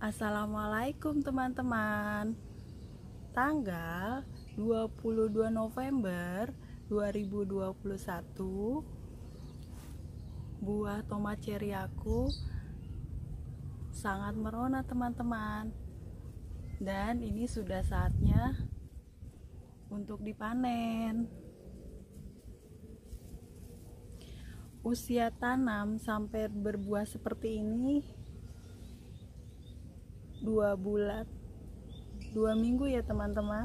Assalamualaikum teman-teman. Tanggal 22 November 2021, buah tomat ceri aku sangat merona teman-teman. Dan ini sudah saatnya untuk dipanen. Usia tanam sampai berbuah seperti ini 2 bulan 2 minggu ya teman-teman,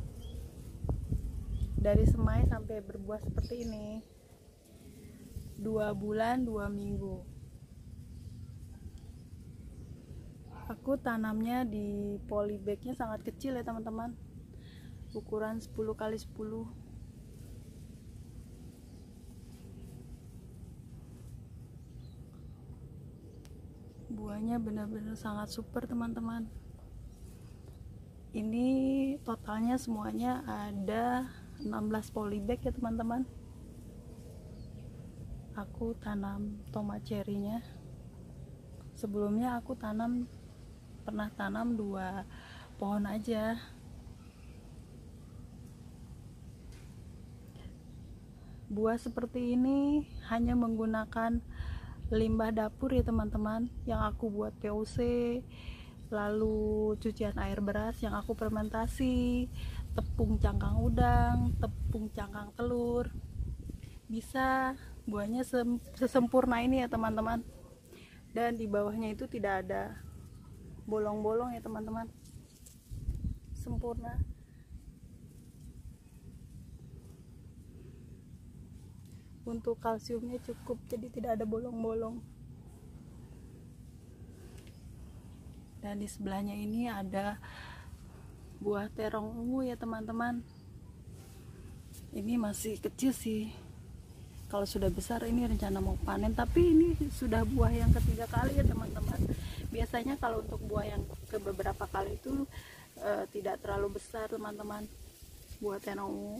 dari semai sampai berbuah seperti ini 2 bulan 2 minggu. Aku tanamnya di polybagnya sangat kecil ya teman-teman, ukuran 10x10. Buahnya benar-benar sangat super teman-teman. Ini totalnya semuanya ada 16 polybag ya teman-teman. Aku tanam tomat cerinya. Sebelumnya aku pernah tanam 2 pohon aja. Buah seperti ini hanya menggunakan limbah dapur ya teman-teman, yang aku buat POC, lalu cucian air beras yang aku fermentasi, tepung cangkang udang, tepung cangkang telur. Bisa buahnya sesempurna ini ya teman-teman. Dan di bawahnya itu tidak ada bolong-bolong ya teman-teman, sempurna. Untuk kalsiumnya cukup, jadi tidak ada bolong-bolong. Dan di sebelahnya ini ada buah terong ungu ya teman-teman. Ini masih kecil sih, kalau sudah besar ini rencana mau panen, tapi ini sudah buah yang ketiga kali ya teman-teman. Biasanya kalau untuk buah yang ke beberapa kali itu tidak terlalu besar teman-teman, buah terong ungu.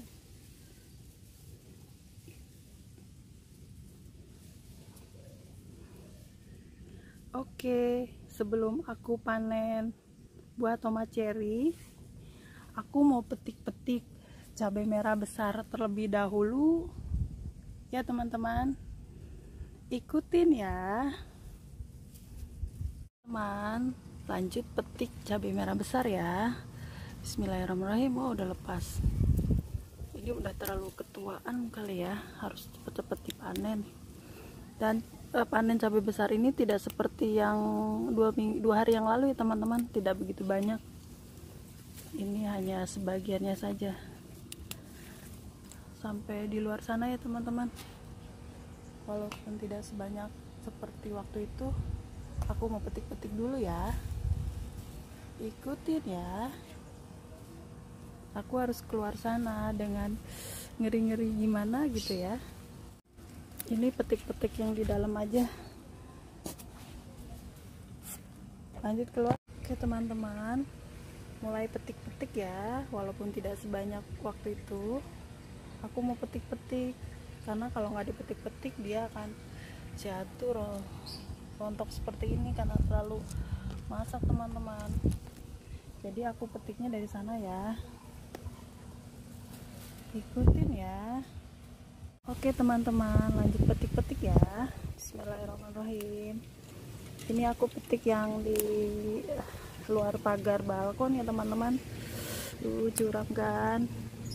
Oke, sebelum aku panen buah tomat ceri, aku mau petik-petik cabai merah besar terlebih dahulu ya teman-teman. Ikutin ya teman, lanjut petik cabai merah besar ya. Bismillahirrahmanirrahim. Oh, udah lepas. Ini udah terlalu ketuaan kali ya, harus cepet-cepet dipanen. Dan panen cabai besar ini tidak seperti yang 2 hari yang lalu ya teman-teman, tidak begitu banyak. Ini hanya sebagiannya saja, sampai di luar sana ya teman-teman. Walaupun tidak sebanyak seperti waktu itu, aku mau petik-petik dulu ya. Ikutin ya. Aku harus keluar sana dengan ngeri-ngeri gimana gitu ya. Ini petik-petik yang di dalam aja, lanjut keluar. Oke teman-teman, mulai petik-petik ya, walaupun tidak sebanyak waktu itu. Aku mau petik-petik, karena kalau nggak dipetik-petik dia akan jatuh rontok seperti ini karena terlalu masak teman-teman. Jadi aku petiknya dari sana ya, ikutin ya. Oke teman-teman, lanjut petik-petik ya. Bismillahirrahmanirrahim. Ini aku petik yang di luar pagar balkon ya teman-teman. Curam kan.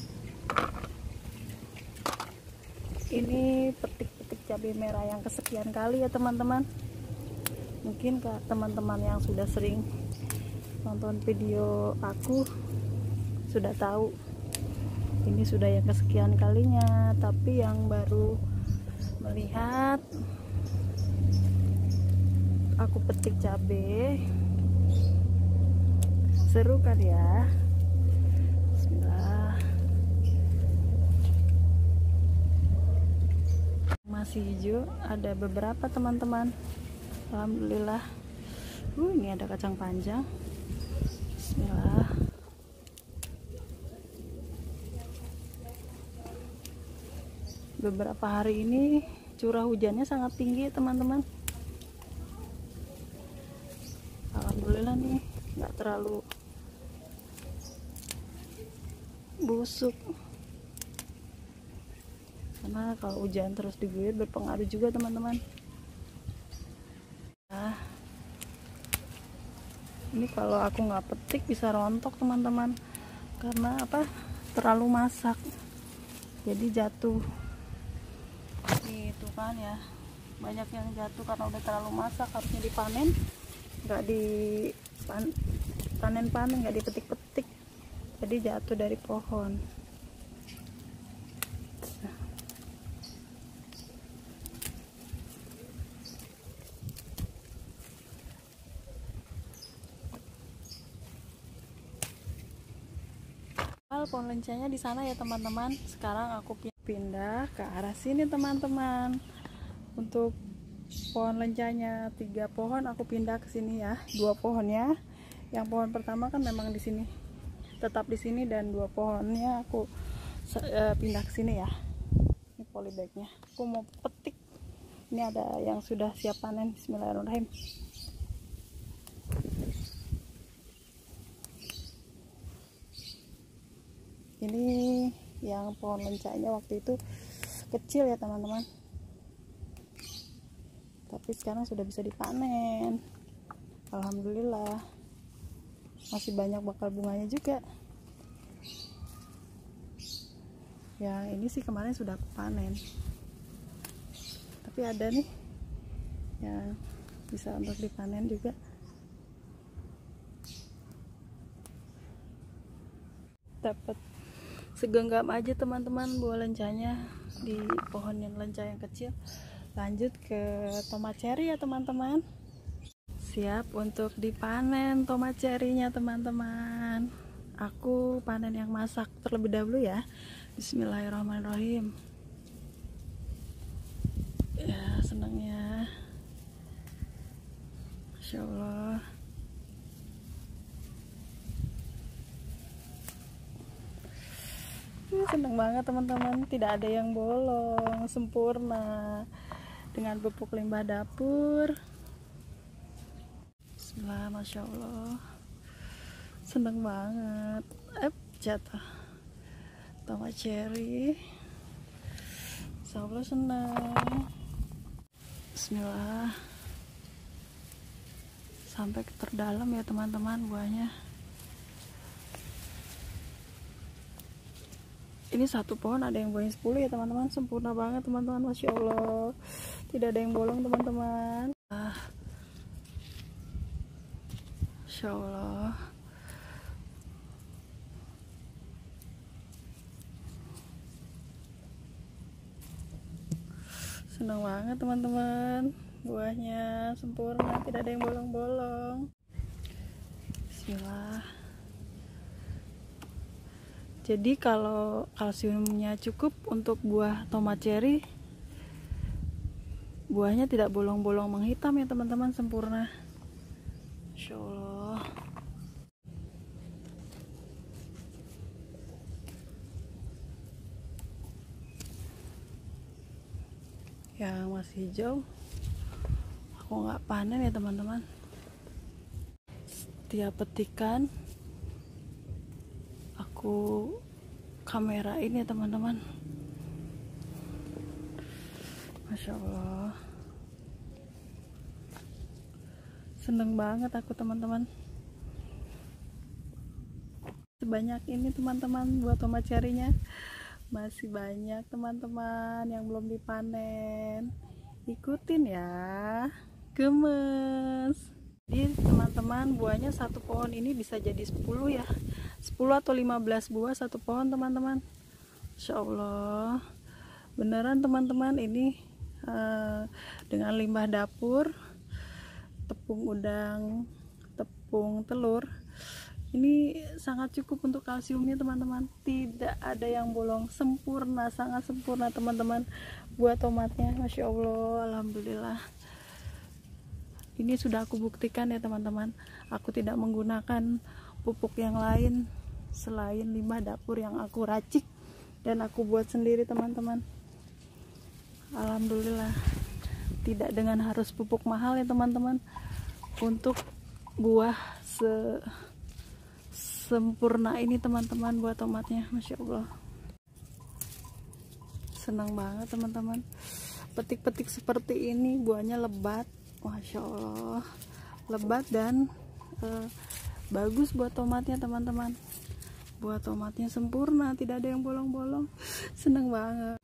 Ini petik-petik cabai merah yang kesekian kali ya teman-teman. Mungkin teman-teman yang sudah sering nonton video aku sudah tahu ini sudah yang kesekian kalinya, tapi yang baru melihat aku petik cabai, seru kan ya. Bismillah. Masih hijau, ada beberapa teman-teman. Alhamdulillah. Ini ada kacang panjang. Bismillah. Beberapa hari ini curah hujannya sangat tinggi teman-teman. alhamdulillah nih nggak terlalu busuk, karena kalau hujan terus diguyur berpengaruh juga teman-teman. Nah, ini kalau aku nggak petik bisa rontok teman-teman, karena apa, terlalu masak jadi jatuh. Itu kan ya, banyak yang jatuh karena udah terlalu masak, harusnya dipanen, nggak dipanen-panen, nggak dipetik-petik, jadi jatuh dari pohon. Pohon lencanya di sana ya teman-teman. Sekarang aku pindah ke arah sini teman-teman. Untuk pohon lencanya 3 pohon aku pindah ke sini ya. 2 pohon ya. Yang pohon pertama kan memang di sini, tetap di sini, dan 2 pohonnya aku pindah ke sini ya. Ini polybagnya. Aku mau petik. Ini ada yang sudah siap panen. Bismillahirrahmanirrahim. Ini yang pohon lencanya waktu itu kecil ya teman-teman, tapi sekarang sudah bisa dipanen, alhamdulillah. Masih banyak bakal bunganya juga. Yang ini sih kemarin sudah aku panen, tapi ada nih yang bisa untuk dipanen juga. Dapat segenggam aja teman-teman buah lencanya di pohon yang lenca yang kecil. Lanjut ke tomat cherry ya teman-teman. Siap untuk dipanen tomat cherry-nya teman-teman. Aku panen yang masak terlebih dahulu ya. Bismillahirrahmanirrahim. Ya, senangnya, Masya Allah. Seneng banget teman-teman, tidak ada yang bolong, sempurna dengan pupuk limbah dapur. Bismillah, Masya Allah, seneng banget. Jatuh tomat cherry, Insya Allah senang. Bismillah, sampai ke terdalam ya teman-teman buahnya. Ini satu pohon ada yang buahnya 10 ya teman-teman, sempurna banget teman-teman, Masya Allah, tidak ada yang bolong teman-teman. Masya Allah, senang banget teman-teman, buahnya sempurna, tidak ada yang bolong-bolong. Bismillah. Jadi kalau kalsiumnya cukup untuk buah tomat cherry, buahnya tidak bolong-bolong menghitam ya teman-teman, sempurna. Masya Allah. Yang masih hijau aku nggak panen ya teman-teman. Setiap petikan aku kamerain ya teman-teman. Masya Allah, seneng banget aku teman-teman. Sebanyak ini teman-teman buat tomat cherry-nya. Masih banyak teman-teman yang belum dipanen. Ikutin ya, gemes. Jadi teman-teman, buahnya satu pohon ini bisa jadi 10 ya, 10 atau 15 buah satu pohon teman-teman. Insya Allah beneran teman-teman. Ini dengan limbah dapur, tepung udang, tepung telur, ini sangat cukup untuk kalsiumnya teman-teman. Tidak ada yang bolong, sempurna, sangat sempurna teman-teman buat tomatnya. Masya Allah, alhamdulillah. Ini sudah aku buktikan ya teman-teman, aku tidak menggunakan pupuk yang lain selain limbah dapur yang aku racik dan aku buat sendiri teman-teman. Alhamdulillah, tidak dengan harus pupuk mahal ya teman-teman. Untuk buah sempurna ini teman-teman buah tomatnya. Masya Allah, senang banget teman-teman. Petik-petik seperti ini, buahnya lebat, Masya Allah, lebat dan bagus buah tomatnya teman-teman. Buah tomatnya sempurna, tidak ada yang bolong-bolong. Seneng banget.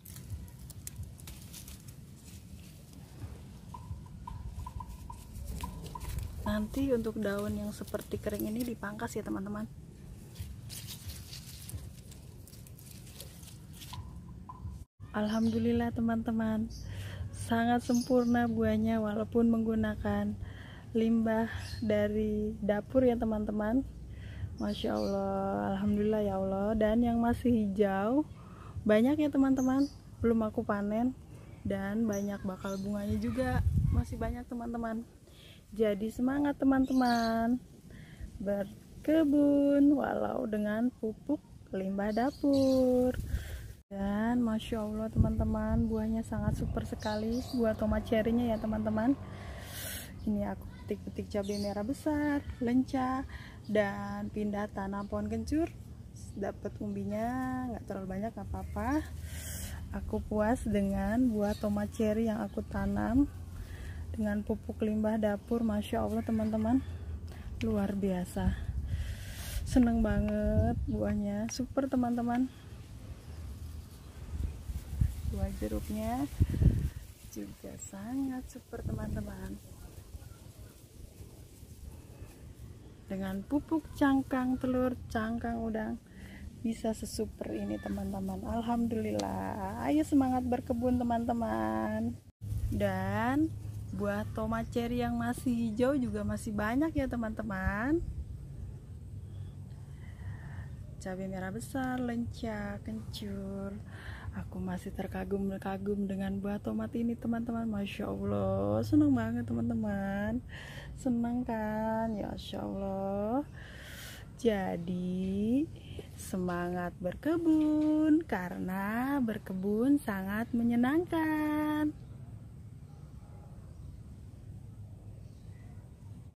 Nanti untuk daun yang seperti kering ini dipangkas ya teman-teman. Alhamdulillah teman-teman, sangat sempurna buahnya walaupun menggunakan limbah dari dapur ya teman-teman. Masya Allah, Alhamdulillah ya Allah. Dan yang masih hijau banyak ya teman-teman, belum aku panen, dan banyak bakal bunganya juga, masih banyak teman-teman. Jadi semangat teman-teman berkebun walau dengan pupuk limbah dapur. Dan Masya Allah teman-teman, buahnya sangat super sekali, buah tomat cherry-nya ya teman-teman. Ini aku petik-petik cabai merah besar, lenca, dan pindah tanam pohon kencur. Dapat umbinya nggak terlalu banyak, nggak apa-apa. Aku puas dengan buah tomat cherry yang aku tanam dengan pupuk limbah dapur. Masya Allah teman-teman, luar biasa, seneng banget, buahnya super teman-teman. Buah jeruknya juga sangat super teman-teman, dengan pupuk cangkang telur, cangkang udang, bisa sesuper ini teman-teman. Alhamdulillah, ayo semangat berkebun teman-teman. Dan buah tomat cherry yang masih hijau juga masih banyak ya teman-teman. Cabai merah besar, lenca, kencur. Aku masih terkagum-kagum dengan buah tomat ini teman-teman. Masya Allah, senang banget teman-teman. Senang kan? Ya Masya Allah. Jadi semangat berkebun, karena berkebun sangat menyenangkan.